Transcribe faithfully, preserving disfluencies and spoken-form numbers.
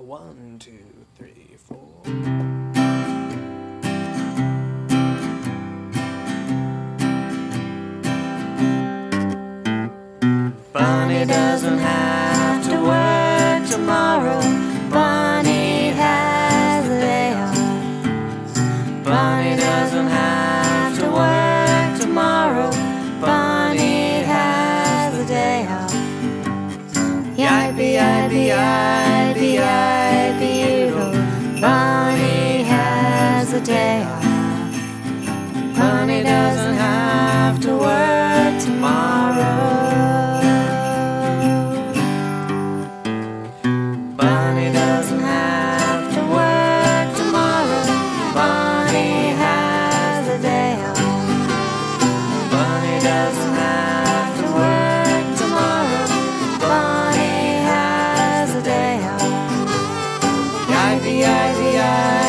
One, two, three, four. Bunny doesn't have to work tomorrow. Bunny has the day off. Bunny doesn't have to work tomorrow. Bunny has the day off. Yippee, yippee, yippee, yippee, yippee. Bunny has the day off. Bunny doesn't have to work tomorrow. Bunny doesn't have to work tomorrow. Bunny has the day off. Bunny doesn't have to work tomorrow. Bunny has the day off. Yippee, yippee, yippee.